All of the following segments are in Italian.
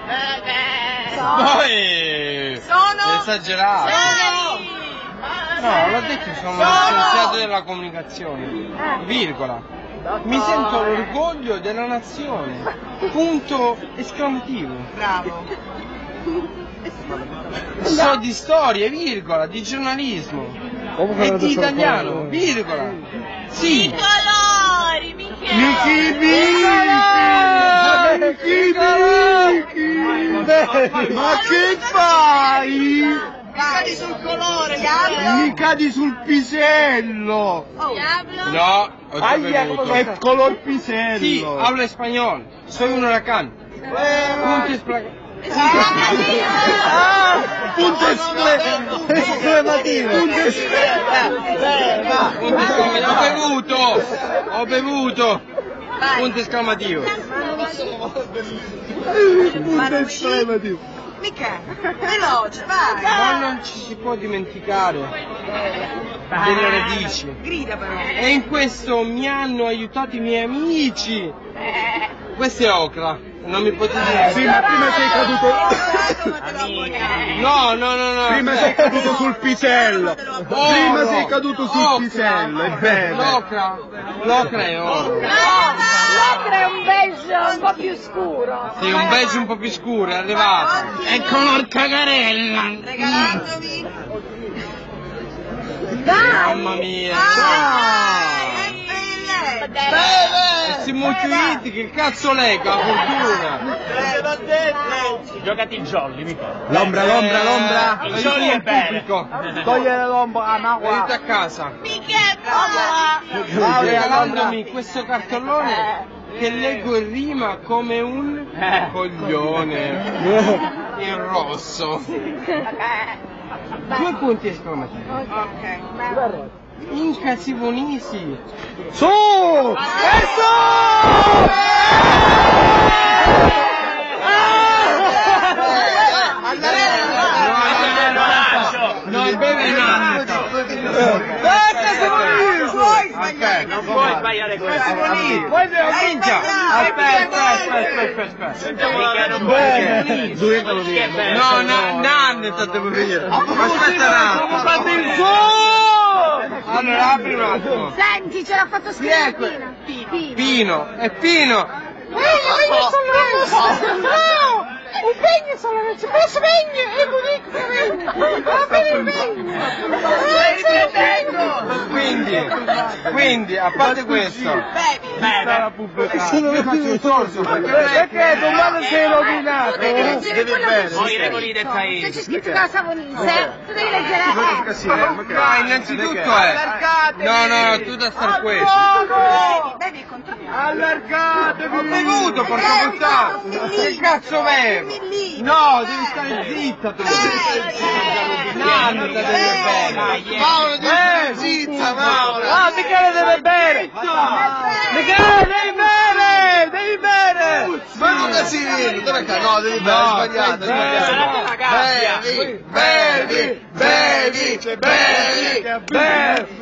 Poi è esagerato. No, l'ho detto, sono uno scienziato della comunicazione. Virgola. Mi sento l'orgoglio della nazione. Punto esclamativo. Bravo. So di storia, virgola, di giornalismo. E di italiano, virgola. Sì. I colori, Michele! Ma che fai? Mi cadi sul colore, Mi cadi sul pisello! Diablo? No, ho già bevuto. È color pisello! Sì, hablo spagnolo. Soy un huracán. Punto esclamativo. Punto esclamativo! Ho bevuto! Punto esclamativo! Punto esclamativo! Mica, veloce, vai! Ma non ci si può dimenticare delle radici. Grida però. E in questo mi hanno aiutato i miei amici. Questo è ocra, non mi potete dire. Sì, ma prima sei caduto. No. Prima sei caduto sul pisello. Prima sei caduto sul pisello, è bene. L'ocra è oro. L'ocra è un beige un po' più scuro. Sì, un beige un po' più scuro, è arrivato. È color cagarella. Regalandomi. Mamma mia. Siamo utili, che cazzo lega, fortuna. Giocati il jolly, mica. L'ombra. Il jolly è bello. Togliere l'ombra, ma Venite a casa. Michele, Regalandomi questo cartellone che leggo in rima come un coglione. Il rosso. 2 punti esclamativi. Incasivonisi. Su! No, è bevenato. Non puoi sbagliare questo. Minchia. Aspetta. Mica non puoi. No, Nanne state per venire. Aspetta un attimo. Fate il su! Allora, apri un attimo. senti, ce l'ha fatto scrivere Pino, è Pino. No! Un pegno solamente, posso pegno? E va bene il Quindi, a parte questo, Perché domani sei rovinato? Ho i regoli del paese. c'è scritto che la Savonese, tu devi leggere no, innanzitutto no, tu da star questo. Bevi il controllore. Allargatevi! Ho bevuto, porca puttana! Che cazzo bevo? No, devi stare zitta tu! Nanni deve bere! Paolo devi stare zitta, Paolo! Ah, Michele deve bere! Michele devi bere! Ma non casino! Dove cazzo? No, devi bere, sbagliato! Bevi!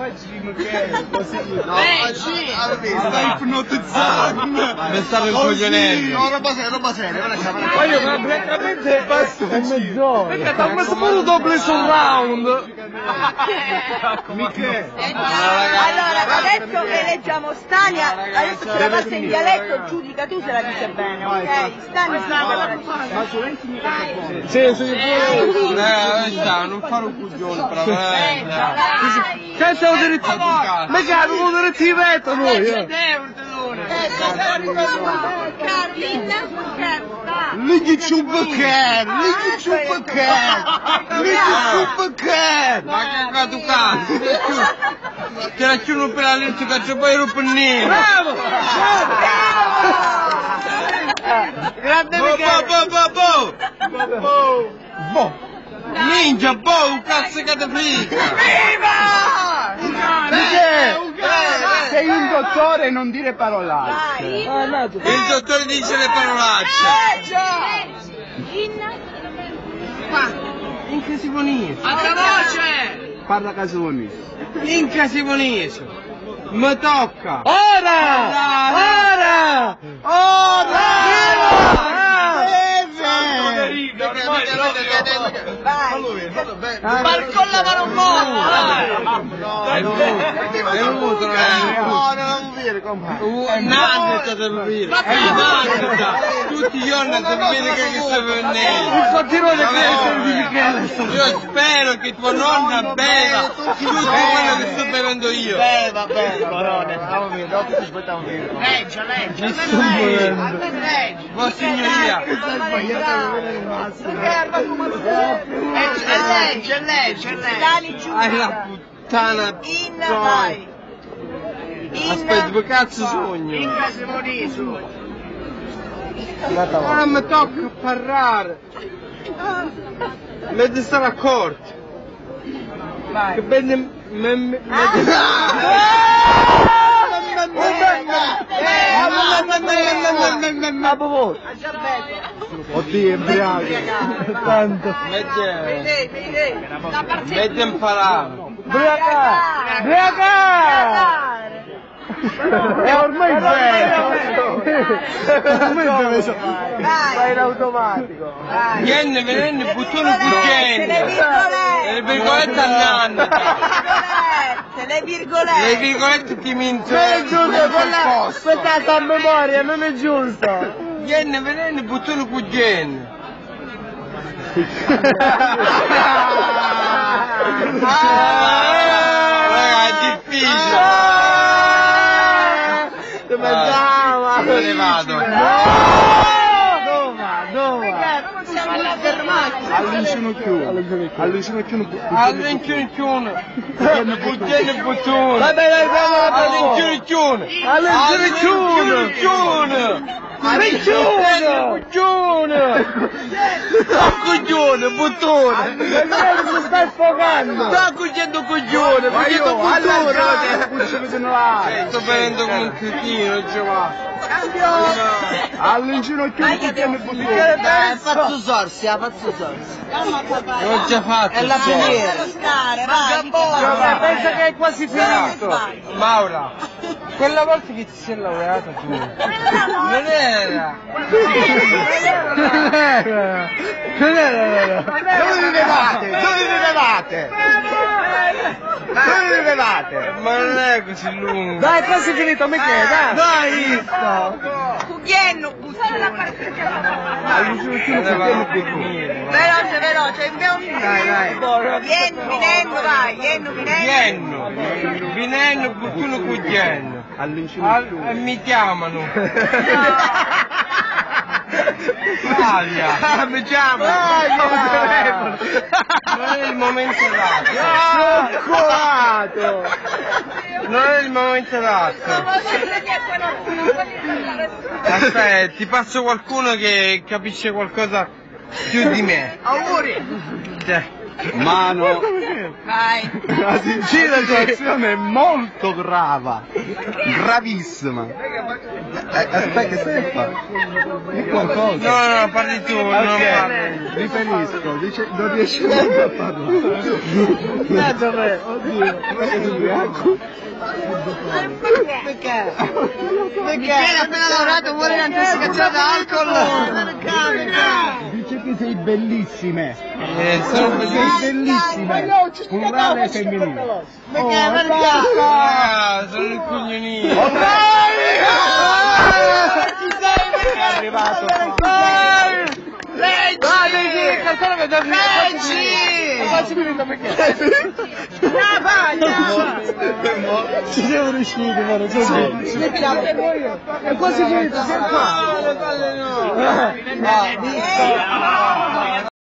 Sta ipnotizzando! Mi stavo incoglionendo! No, roba seria, ma io francamente passo è mezz'ora! Perché da questo punto doppio surround! Michele! Allora, adesso che leggiamo Stania, adesso se la passa in dialetto, giudica tu se la dice bene, ok? Stania Sì, non fare un coglione, però veramente! Che siamo diretti? Mica avevo direttivetto noi! Lighi ciubacar! Ma che qua tu cazzo? Te la chiudo per la lente che poi ero per nero! Bravo! Grande Bo! Ninja, un cazzo che te figa! Sei un dottore e non dire parolacce! Il dottore dice le parolacce! Incasivonese! Altra voce! Parla casoni! Incasivonese! Mi tocca! Ora! Con la mano morta! È venuto, no, non lo dire, compagno. Un'altra devo dire. Tutti i giorni devo dire che sto venendo. Io spero che tua nonna beva tutto quello che sto bevendo io. Va bene, Corone, dopo ti aspettiamo via. Leggia. Vostra signoria. Legge. Dani giù. Hai la puttana. Vai. Aspetta, che cazzo sogno? Ah, mi tocca parlare. Metti stare accorti. Vai. Che bene... Oddio, embriaco. Tanto. Metti imparare. Briaca! E ormai vai in automatico. Viene, buttone cucchiaino. Le virgolette annanno. Le virgolette. Le virgolette ti minto. Non è giusto, questa è a memoria, non è giusto. Viene, buttone cucchiaino. Raga, è difficile. Dove ne vado? Dove? Siamo alla fermata. All'inginocchiuno. Buttone buttone. Vabbè, All'inginocchiuno. Coglione, buttone! Mi stai sfogando! Sto cucendo coglione! Cucendo buttone! Sto bevendo come un cretino, Giovanni! All'inginocchiuno Faccio sorsi. L'ho già fatto! È la preghiera. pensa che è quasi finito! Maura, quella volta che ti sei laureata tu, non era! Dove vivevate? Ma non è così lungo! Dai, quasi finito, Michele, dai! Cucchiaino, buttone. Veloce, Dai. Vinenno, buttone cucchiaino! E mi chiamano! Alia! Mi chiamo! Non è il momento adatto! Colato! Non è il momento adatto! Aspetta, ti passo qualcuno che capisce qualcosa più di me! Auguri! Mano! Vai! La situazione è molto gravissima! Aspetta, Stefano! Di qualcosa! No, parli tu, non parli! Riferisco, dice, non riesci neanche a parlare! Dov'è? Oddio! Perché? Michele appena lavorato muore di intossicazione da alcol! Dice che sei bellissime! Sono Bellissime! Plurale e femminile! sono il coglionino! È arrivato! Leggi! Quasi finito perché? Ci siamo riusciti, guarda, così. È quasi finito, sei qua.